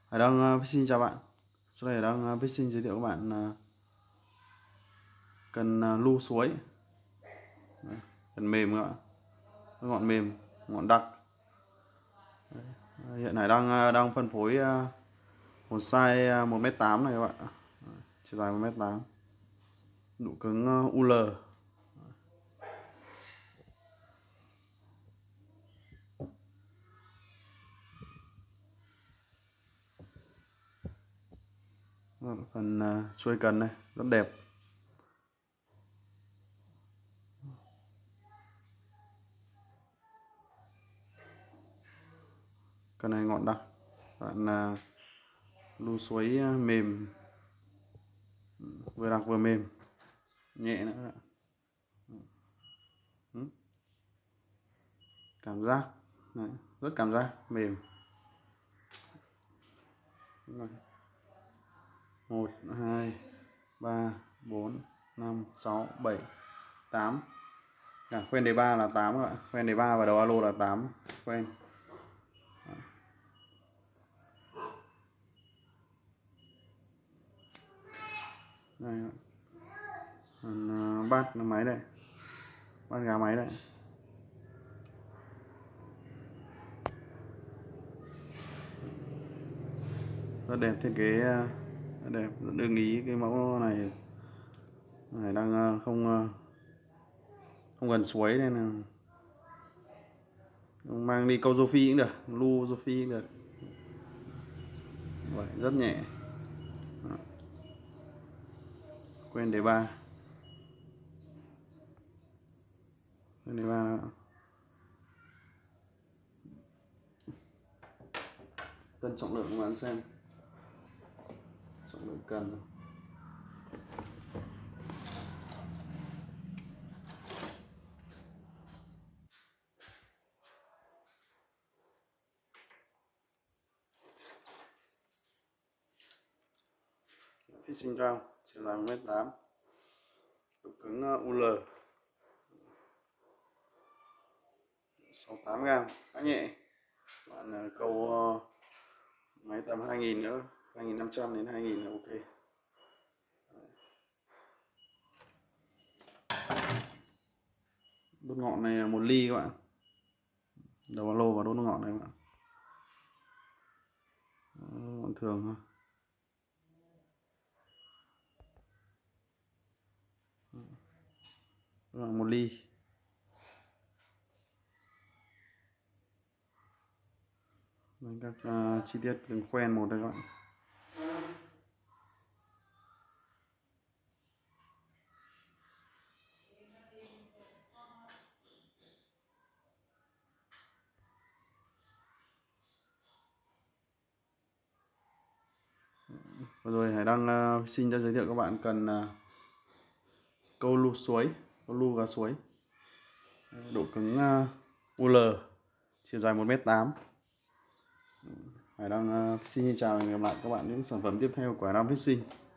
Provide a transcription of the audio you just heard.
Hải Đăng Fishing chào bạn. Sau đây Hải Đăng Fishing giới thiệu các bạn cần lu suối. Cần mềm các bạn. Ngọn mềm, ngọn đặc. Hiện Hải Đăng đang phân phối một size 1m8 này các bạn. Chiều dài 1m8. Độ cứng UL. Phần chuôi cần này rất đẹp. Cần này ngọn đặc. Bạn lu suối mềm, vừa đặc vừa mềm, nhẹ nữa các bạn. Cảm giác đấy, rất cảm giác mềm. 1 2 3 4 5 6 7 8. Cả khoen đề 3 là 8 các bạn. Khoen đề 3 và đầu alo là 8 khoen. Đây ạ. Còn bát máy đây. Bát gà máy đây. Rất đẹp, thiết kế rất đẹp, rất ưng ý. Cái mẫu này đang không gần suối nên là mang đi câu rô phi cũng được, lu rô phi cũng được. Vậy rất nhẹ. Quên đề 3. Quên đề 3. Cân trọng lượng các bạn xem. Trọng lượng cần. Fishing round, chiều dài 1m8, độ cứng UL, 68g, khá nhẹ. Bạn câu máy tầm 2000 nữa, 2500 đến 2000 là ok. Đốt ngọn này là 1 ly các bạn. Đầu alo và đốt ngọn này các bạn. Ngọn thường thôi. Đó là 1 ly. Các chi tiết từng khoen một đây các bạn. Vừa rồi Hải Đăng xin cho giới thiệu các bạn cần câu lu suối, câu lu gà suối, độ cứng UL, chiều dài 1m8. Hải Đăng xin chào và hẹn gặp lại các bạn những sản phẩm tiếp theo của Hải Đăng Fishing.